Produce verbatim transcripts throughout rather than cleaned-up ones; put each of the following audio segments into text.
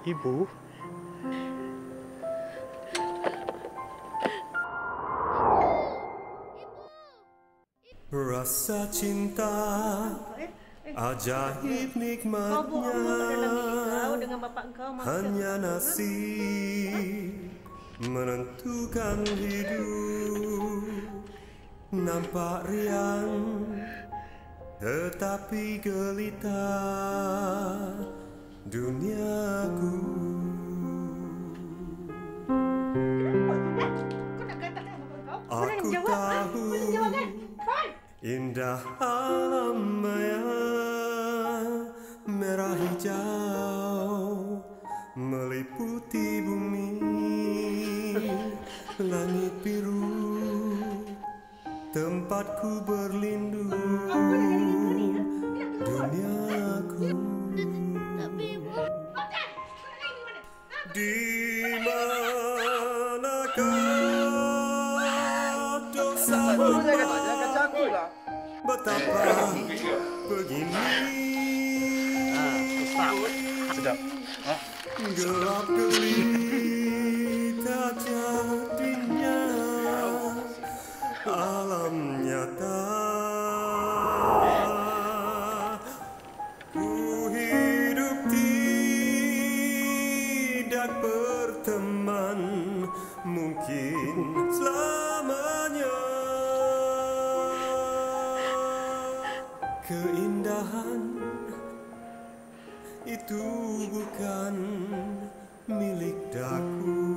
Ibu. Rasa cinta ajaib nikmatnya, hanya nasib menentukan hidup. Nampak riang tetapi gelita duniaku. Aku tahu indah alam maya, merah hijau meliputi bumi, langit biru tempatku berlindung, duniaku. Di manakah dosamu betapa begini, gelap gelita jadinya alam nyata. Ku hidup tidak berteman mungkin selamanya. Keindahan itu bukan milik daku.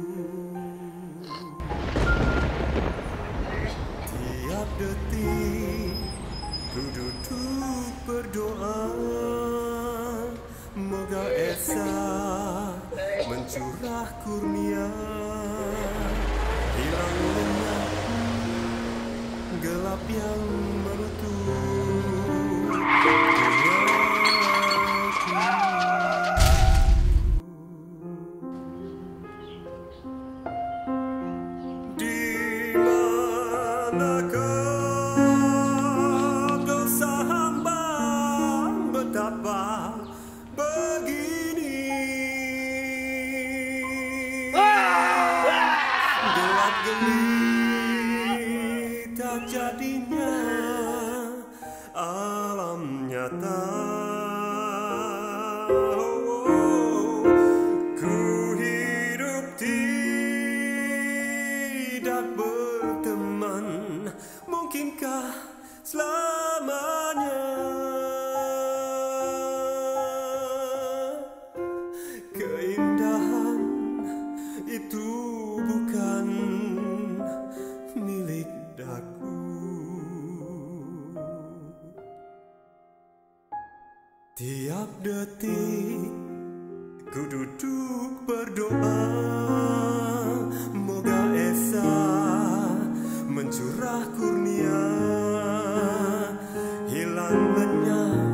Tiap detik ku duduk berdoa, moga Esa mencurah kurnia, hilang lenyap gelap yang menutup duniaku. Di manakah dosa hamba betapa begini, gelap gelita jadinya alam nyata. Ku hidup tidak berteman mungkinkah selamanya. Keindahan itu bukan milik daku. Tiap detik ku duduk berdoa, moga Esa mencurah kurnia, hilang lenyap